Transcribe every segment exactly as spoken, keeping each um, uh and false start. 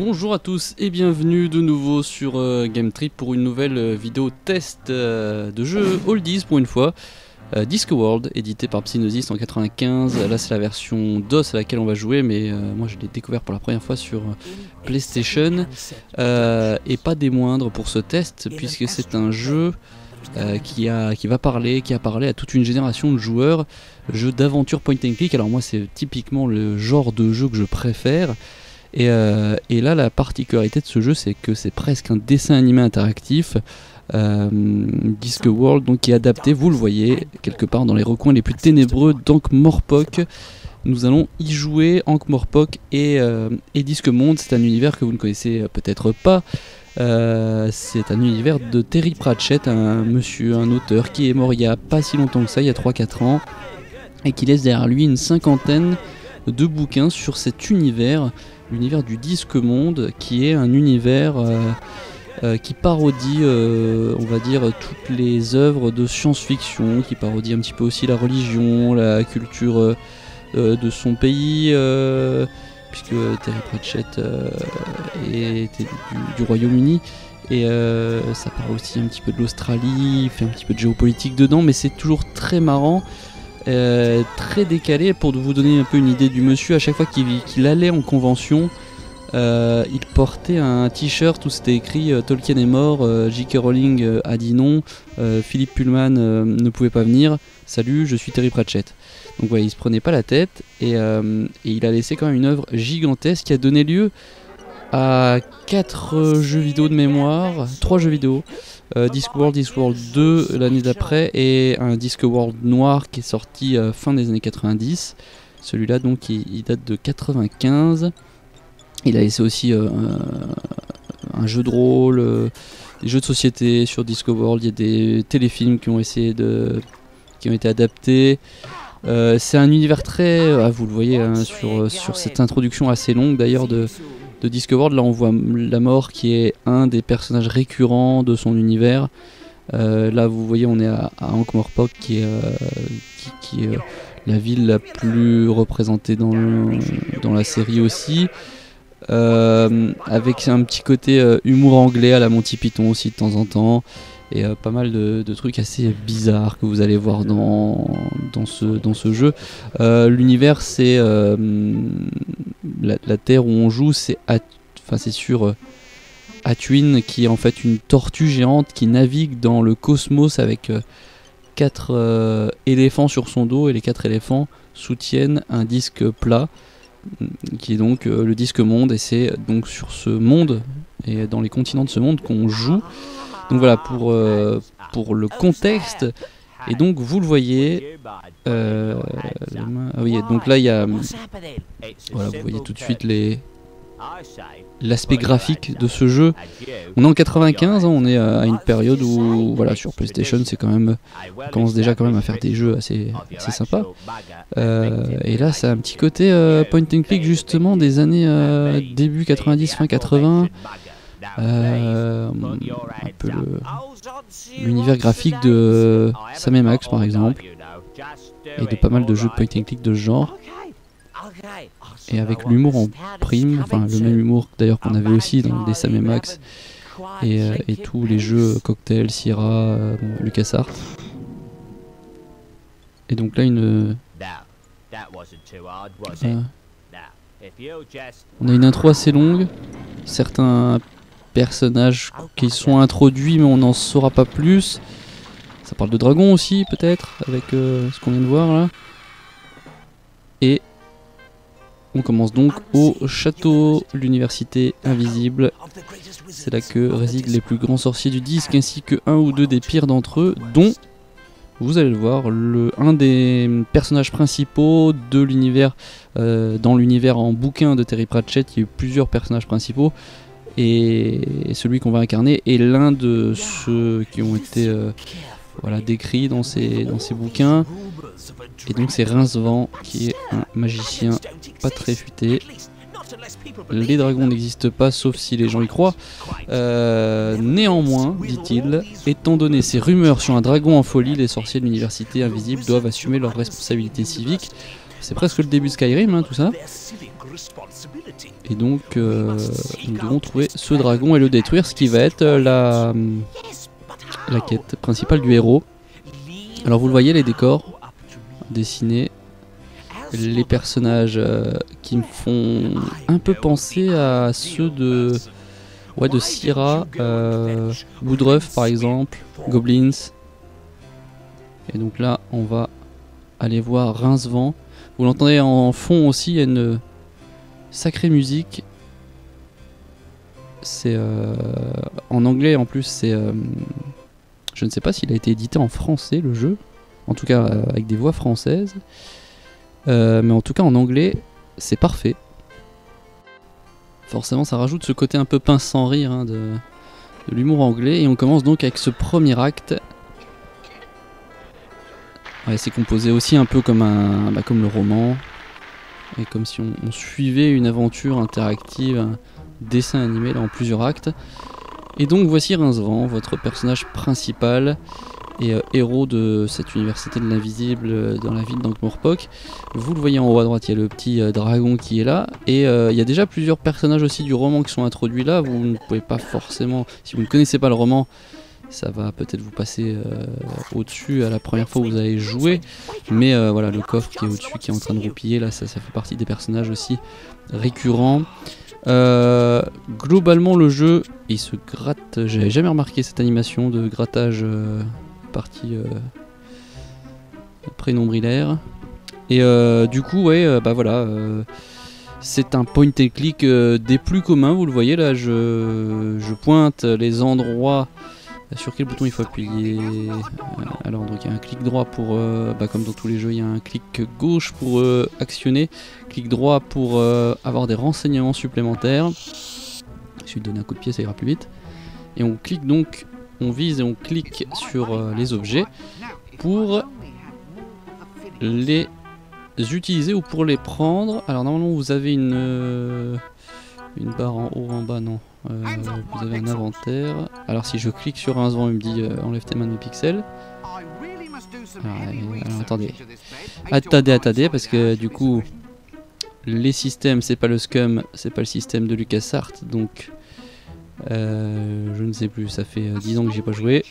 Bonjour à tous et bienvenue de nouveau sur euh, Game Trip pour une nouvelle euh, vidéo test euh, de jeu Oldies pour une fois. Euh, Discworld, édité par Psygnosis en quatre-vingt-quinze. Là c'est la version DOS à laquelle on va jouer, mais euh, moi je l'ai découvert pour la première fois sur euh, PlayStation. Euh, et pas des moindres pour ce test, puisque c'est un jeu euh, qui, a, qui va parler, qui a parlé à toute une génération de joueurs. Jeu d'aventure point and click, alors moi c'est typiquement le genre de jeu que je préfère. Et, euh, et là la particularité de ce jeu c'est que c'est presque un dessin animé interactif. euh, Discworld donc qui est adapté, vous le voyez, quelque part dans les recoins les plus ténébreux d'Ankh-Morpork. Nous allons y jouer Ankh-Morpork et, euh, et Discworld. C'est un univers que vous ne connaissez peut-être pas. Euh, c'est un univers de Terry Pratchett, un monsieur, un auteur qui est mort il y a pas si longtemps que ça, il y a trois quatre ans, et qui laisse derrière lui une cinquantaine de bouquins sur cet univers, l'univers du Discworld, qui est un univers euh, euh, qui parodie, euh, on va dire, toutes les œuvres de science-fiction, qui parodie un petit peu aussi la religion, la culture euh, euh, de son pays, euh, puisque Terry Pratchett euh, était du, du Royaume-Uni. Et euh, ça parle aussi un petit peu de l'Australie, il fait un petit peu de géopolitique dedans, mais c'est toujours très marrant. Euh, très décalé. Pour vous donner un peu une idée du monsieur, à chaque fois qu'il, qu'il allait en convention, euh, il portait un t-shirt où c'était écrit euh, Tolkien est mort, euh, J K Rowling euh, a dit non, euh, Philippe Pullman euh, ne pouvait pas venir, salut je suis Terry Pratchett. Donc voilà, il se prenait pas la tête, et, euh, et il a laissé quand même une œuvre gigantesque qui a donné lieu à quatre euh, jeux vidéo de mémoire, trois jeux vidéo. Euh, Discworld, Discworld deux l'année d'après, et un Discworld noir qui est sorti euh, fin des années quatre-vingt-dix. Celui-là donc il, il date de quatre-vingt-quinze. Il a laissé aussi euh, un, un jeu de rôle, euh, des jeux de société sur Discworld. Il y a des téléfilms qui ont essayé de, qui ont été adaptés. Euh, c'est un univers très, ah, vous le voyez hein, sur, sur cette introduction assez longue d'ailleurs de de Discworld. Là on voit la mort qui est un des personnages récurrents de son univers. Euh, là vous voyez on est à, à Ankh-Morpork qui est, euh, qui, qui est euh, la ville la plus représentée dans, le, dans la série aussi. Euh, avec un petit côté euh, humour anglais à la Monty Python aussi de temps en temps. Et euh, pas mal de, de trucs assez bizarres que vous allez voir dans, dans, ce, dans ce jeu. Euh, l'univers c'est... Euh, la, la terre où on joue c'est, enfin, c'est sur euh, Atuin, qui est en fait une tortue géante qui navigue dans le cosmos avec euh, quatre euh, éléphants sur son dos, et les quatre éléphants soutiennent un disque plat qui est donc euh, le disque monde, et c'est donc sur ce monde et dans les continents de ce monde qu'on joue. Donc voilà pour, euh, pour le contexte. Et donc vous le voyez, euh, ah oui, donc là il y a, voilà, vous voyez tout de suite les, l'aspect graphique de ce jeu. On est en quatre-vingt-quinze, hein, on est à une période où voilà, sur PlayStation c'est quand même, on commence déjà quand même à faire des jeux assez, assez sympas. Euh, et là c'est un petit côté euh, point and click justement des années euh, début quatre-vingt-dix, fin quatre-vingts. Euh, un peu le, l'univers graphique de Sam et Max par exemple, et de pas mal de jeux de point and click de ce genre, et avec l'humour en prime, enfin le même humour d'ailleurs qu'on avait aussi dans des Sam et Max et, euh, et tous les jeux Cocktail, Sierra, euh, bon, LucasArts. Et donc là une euh, on a une intro assez longue, certains personnages qui sont introduits mais on n'en saura pas plus. Ça parle de dragons aussi peut-être avec euh, ce qu'on vient de voir là. Et on commence donc au château, l'université invisible. C'est là que résident les plus grands sorciers du disque ainsi que un ou deux des pires d'entre eux, dont, vous allez le voir, le, un des personnages principaux de l'univers, euh, dans l'univers en bouquin de Terry Pratchett. Il y a eu plusieurs personnages principaux, et celui qu'on va incarner est l'un de ceux qui ont été euh, voilà, décrits dans ces, dans ces bouquins. Et donc c'est Rincevent qui est un magicien pas très futé. Les dragons n'existent pas sauf si les gens y croient. Euh, néanmoins, dit-il, étant donné ces rumeurs sur un dragon en folie, les sorciers de l'université invisible doivent assumer leurs responsabilités civiques. c'est presque le début de Skyrim, hein, tout ça. Et donc, euh, nous devons trouver ce dragon et le détruire, ce qui va être euh, la, la quête principale du héros. Alors vous le voyez, les décors dessinés, les personnages euh, qui me font un peu penser à ceux de, ouais, de Syrah, euh, Woodruff par exemple, Goblins. Et donc là, on va aller voir Rincevent. Vous l'entendez en fond aussi, il y a une sacrée musique. C'est euh, en anglais en plus, c'est... Euh, je ne sais pas s'il a été édité en français le jeu. En tout cas euh, avec des voix françaises. Euh, mais en tout cas en anglais, c'est parfait. Forcément ça rajoute ce côté un peu pince sans rire hein, de, de l'humour anglais. Et on commence donc avec ce premier acte. Ouais, c'est composé aussi un peu comme, un, bah, comme le roman. Et comme si on, on suivait une aventure interactive, un dessin animé là, en plusieurs actes. Et donc voici Rincevent, votre personnage principal et euh, héros de cette université de l'invisible euh, dans la ville d'Ankh-Morpork. Vous le voyez en haut à droite, il y a le petit euh, dragon qui est là. Et euh, il y a déjà plusieurs personnages aussi du roman qui sont introduits là. Vous ne pouvez pas forcément, si vous ne connaissez pas le roman, ça va peut-être vous passer euh, au-dessus à la première fois où vous allez jouer. Mais euh, voilà, le coffre qui est au-dessus, qui est en train de roupiller, là ça, ça fait partie des personnages aussi récurrents. Euh, globalement le jeu, il se gratte, j'avais jamais remarqué cette animation de grattage euh, partie euh, prénombrilaire. Et euh, du coup ouais, euh, bah voilà, euh, c'est un point and click euh, des plus communs, vous le voyez là, je, je pointe les endroits sur quel bouton il faut appuyer. Alors donc il y a un clic droit pour, euh, bah, comme dans tous les jeux, il y a un clic gauche pour euh, actionner, clic droit pour euh, avoir des renseignements supplémentaires. Il suffit de donner un coup de pied, ça ira plus vite. Et on clique donc, on vise et on clique sur euh, les objets pour les utiliser ou pour les prendre. Alors normalement vous avez une, euh, une barre en haut, en bas, non. Euh, vous avez un inventaire. Alors si je clique sur un Rincevent, il me dit euh, enlève tes mains de pixels. Alors, alors attendez. Attendez, attendez, parce que du coup, les systèmes, c'est pas le Scum, c'est pas le système de LucasArts, donc euh, je ne sais plus, ça fait euh, dix ans que j'ai pas joué.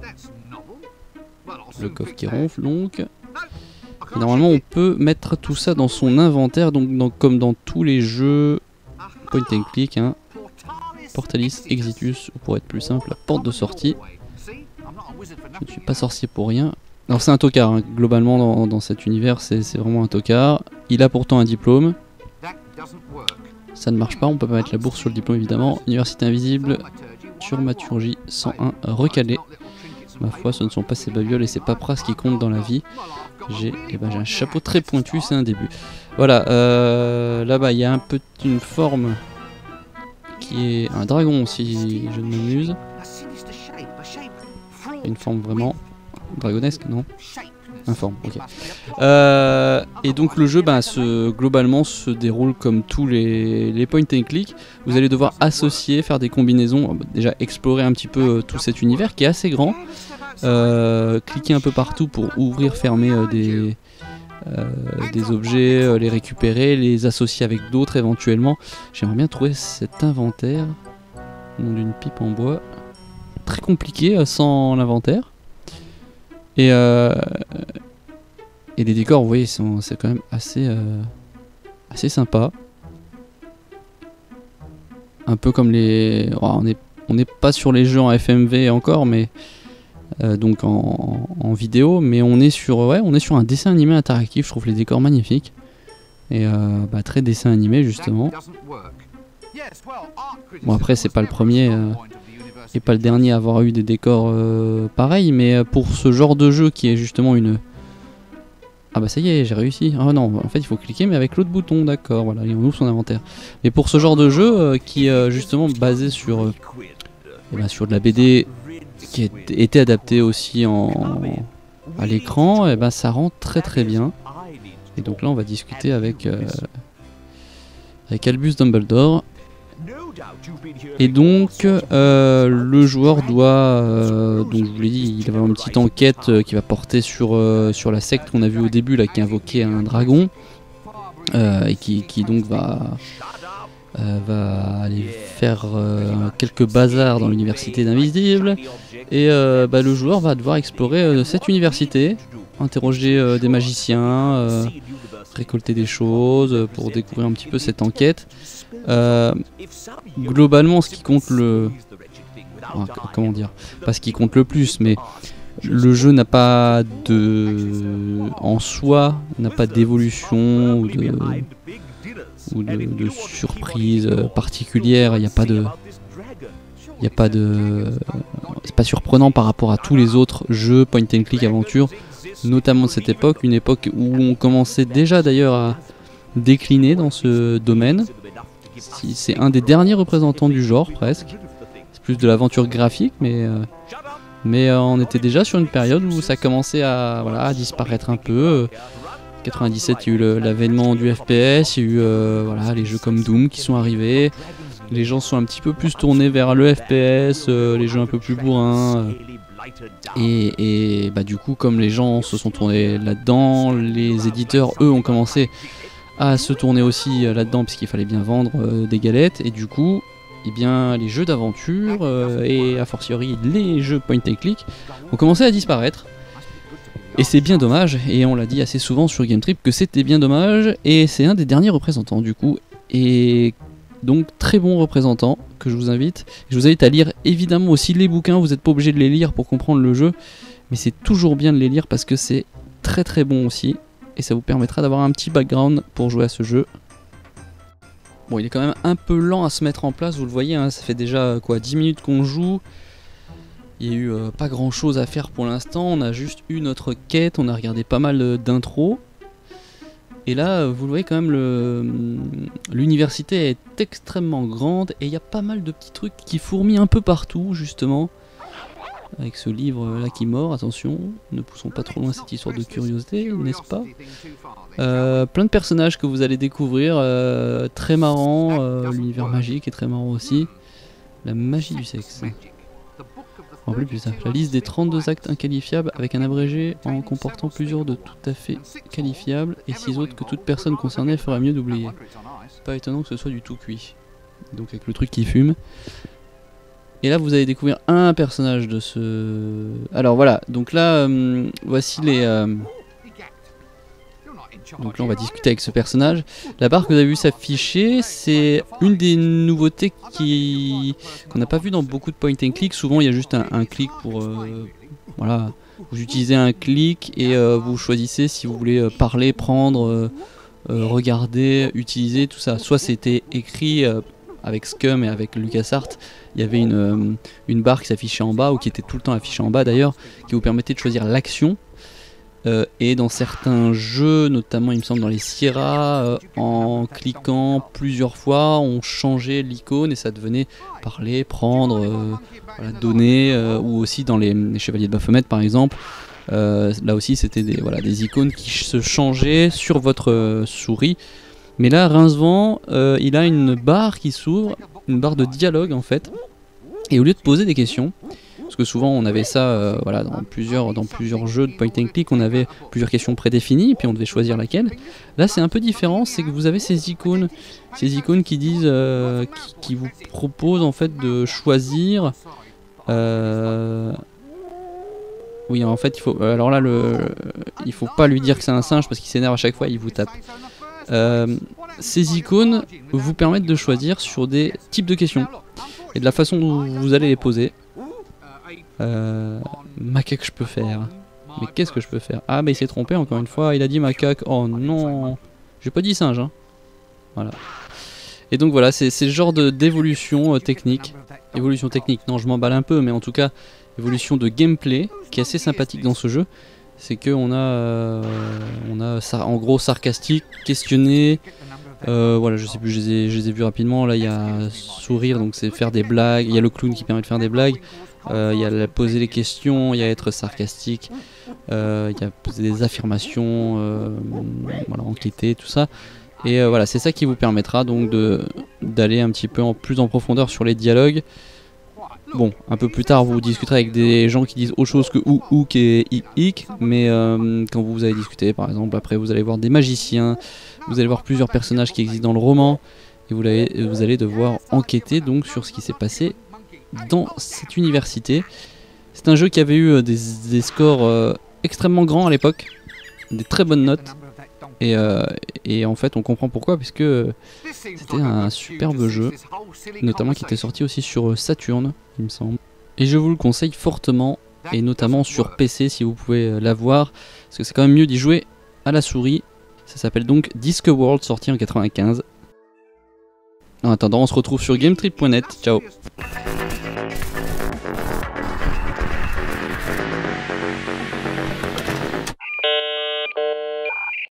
Le coffre qui ronfle donc. Et normalement on peut mettre tout ça dans son inventaire, donc dans, comme dans tous les jeux point and click, hein. Portalis, Exitus, ou pour être plus simple, la porte de sortie. Je ne suis pas sorcier pour rien. Alors c'est un tocard, hein. Globalement dans, dans cet univers c'est vraiment un tocard. Il a pourtant un diplôme. Ça ne marche pas, on peut pas mettre la bourse sur le diplôme évidemment. Université invisible, thaumaturgie cent un, recalé. Ma foi, ce ne sont pas ces babioles et ces paperasses qui comptent dans la vie. J'ai eh ben, j'ai un chapeau très pointu, c'est un début. Voilà, euh, là-bas il y a un peu une forme qui est un dragon si je ne m'amuse. Une forme vraiment dragonesque, non? Informe, ok. Euh, et donc le jeu bah, se, globalement se déroule comme tous les, les point and click. Vous allez devoir associer, faire des combinaisons, déjà explorer un petit peu euh, tout cet univers qui est assez grand. Euh, cliquer un peu partout pour ouvrir, fermer euh, des, euh, des objets, euh, les récupérer, les associer avec d'autres éventuellement. J'aimerais bien trouver cet inventaire, nom d'une pipe en bois. Très compliqué euh, sans l'inventaire. Et, euh, et les décors, vous voyez, c'est quand même assez, euh, assez sympa. Un peu comme les... Oh, on n'est on n'est pas sur les jeux en F M V encore, mais... Euh, donc en, en vidéo, mais on est sur ouais, on est sur un dessin animé interactif. Je trouve les décors magnifiques et euh, bah, très dessin animé justement. Bon après c'est pas le premier euh, et pas le dernier à avoir eu des décors euh, pareils, mais pour ce genre de jeu qui est justement une... Ah bah ça y est, j'ai réussi. Ah non, en fait il faut cliquer mais avec l'autre bouton, d'accord, voilà, et on ouvre son inventaire. Mais pour ce genre de jeu euh, qui est euh, justement basé sur, euh, et bah, sur de la B D qui a été adapté aussi en, à l'écran, et ben ça rend très très bien. Et donc là on va discuter avec, euh, avec Albus Dumbledore. Et donc euh, le joueur doit, euh, donc je vous l'ai dit, il va avoir une petite enquête euh, qui va porter sur, euh, sur la secte qu'on a vu au début là, qui invoquait un dragon. euh, et qui, qui donc va, euh, va aller faire euh, quelques bazars dans l'université d'Invisible. Et euh, bah, le joueur va devoir explorer euh, cette université, interroger euh, des magiciens, euh, récolter des choses pour découvrir un petit peu cette enquête. Euh, globalement, ce qui compte le... Ah, comment dire, pas ce qui compte le plus, mais le jeu n'a pas de... en soi, n'a pas d'évolution ou de... ou de, de surprise particulière. Il n'y a pas de... Il n'y a pas de... C'est pas surprenant par rapport à tous les autres jeux point and click aventure, notamment de cette époque, une époque où on commençait déjà d'ailleurs à décliner dans ce domaine. C'est un des derniers représentants du genre presque. C'est plus de l'aventure graphique, mais, euh, mais euh, on était déjà sur une période où ça commençait à, voilà, à disparaître un peu. En quatre-vingt-dix-sept, il y a eu l'avènement du F P S, il y a eu euh, voilà, les jeux comme Doom qui sont arrivés. Les gens sont un petit peu plus tournés vers le F P S, euh, les jeux un peu plus bourrins. Euh, et et bah, du coup, comme les gens se sont tournés là-dedans, les éditeurs, eux, ont commencé à se tourner aussi euh, là-dedans, puisqu'il fallait bien vendre euh, des galettes. Et du coup, eh bien, les jeux d'aventure, euh, et a fortiori les jeux point and click, ont commencé à disparaître. Et c'est bien dommage, et on l'a dit assez souvent sur Game Trip que c'était bien dommage, et c'est un des derniers représentants du coup. Et donc très bon représentant que je vous invite. Je vous invite à lire évidemment aussi les bouquins, vous n'êtes pas obligé de les lire pour comprendre le jeu, mais c'est toujours bien de les lire parce que c'est très très bon aussi, et ça vous permettra d'avoir un petit background pour jouer à ce jeu. Bon, il est quand même un peu lent à se mettre en place, vous le voyez, hein, ça fait déjà quoi, dix minutes qu'on joue. Il n'y a eu euh, pas grand chose à faire pour l'instant, on a juste eu notre quête, on a regardé pas mal d'intros. Et là, vous le voyez quand même, l'université est extrêmement grande et il y a pas mal de petits trucs qui fourmillent un peu partout, justement. Avec ce livre là qui mord, attention, ne poussons pas trop loin cette histoire de curiosité, n'est-ce pas? euh, Plein de personnages que vous allez découvrir, euh, très marrant, euh, l'univers magique est très marrant aussi. La magie du sexe. En plus, plus ça. La liste des trente-deux actes inqualifiables avec un abrégé en comportant plusieurs de tout à fait qualifiables et six autres que toute personne concernée ferait mieux d'oublier. Pas étonnant que ce soit du tout cuit. Donc avec le truc qui fume. Et là vous allez découvrir un personnage de ce... Alors voilà, donc là euh, voici les... Euh... Donc là on va discuter avec ce personnage. La barre que vous avez vu s'afficher, c'est une des nouveautés qui qu'on n'a pas vu dans beaucoup de point and click. Souvent il y a juste un, un clic pour... Euh, voilà, vous utilisez un clic et euh, vous choisissez si vous voulez parler, prendre, euh, euh, regarder, utiliser, tout ça. Soit c'était écrit euh, avec Scum et avec LucasArts, il y avait une, euh, une barre qui s'affichait en bas, ou qui était tout le temps affichée en bas d'ailleurs, qui vous permettait de choisir l'action. Euh, et dans certains jeux, notamment il me semble dans les Sierra, euh, en cliquant plusieurs fois, on changeait l'icône et ça devenait parler, prendre, euh, voilà, donner, euh, ou aussi dans les, les Chevaliers de Baphomet par exemple. Euh, là aussi c'était des, voilà, des icônes qui se changeaient sur votre euh, souris. Mais là, Rincevent, euh, il a une barre qui s'ouvre, une barre de dialogue en fait. Et au lieu de poser des questions, parce que souvent on avait ça euh, voilà, dans, plusieurs, dans plusieurs jeux de point and click, on avait plusieurs questions prédéfinies et puis on devait choisir laquelle. Là c'est un peu différent, c'est que vous avez ces icônes, ces icônes qui disent, euh, qui, qui vous proposent en fait de choisir. Euh... Oui, en fait il faut. Alors là le, il faut pas lui dire que c'est un singe parce qu'il s'énerve à chaque fois, il vous tape. Euh, ces icônes vous permettent de choisir sur des types de questions et de la façon dont vous allez les poser. Euh, macaque je peux faire. Mais qu'est-ce que je peux faire? Ah mais il s'est trompé encore une fois, il a dit macaque. Oh non, j'ai pas dit singe hein. Voilà. Et donc voilà, c'est ce genre d'évolution euh, technique. Évolution technique, non je m'emballe un peu, mais en tout cas évolution de gameplay qui est assez sympathique dans ce jeu. C'est que on a, euh, on a ça, en gros sarcastique, questionner, euh, voilà, je sais plus, je les, ai, je les ai vus rapidement. Là il y a sourire, donc c'est faire des blagues, il y a le clown qui permet de faire des blagues, euh, il y a la, poser les questions, il y a être sarcastique, euh, il y a poser des affirmations, euh, voilà, enquêter, tout ça. Et euh, voilà, c'est ça qui vous permettra donc de d'aller un petit peu en plus en profondeur sur les dialogues. Bon, un peu plus tard, vous discuterez avec des gens qui disent autre chose que ou, ook et i, ik, mais euh, quand vous allez discuter, par exemple, après vous allez voir des magiciens, vous allez voir plusieurs personnages qui existent dans le roman, et vous allez, vous allez devoir enquêter donc sur ce qui s'est passé dans cette université. C'est un jeu qui avait eu des, des scores euh, extrêmement grands à l'époque, des très bonnes notes, et, euh, et en fait on comprend pourquoi, puisque c'était un superbe jeu, notamment qui était sorti aussi sur Saturn, il me semble. Et je vous le conseille fortement, et notamment sur P C si vous pouvez l'avoir, parce que c'est quand même mieux d'y jouer à la souris. Ça s'appelle donc Discworld, sorti en quatre-vingt-quinze. En attendant, on se retrouve sur gametrip point net. Ciao.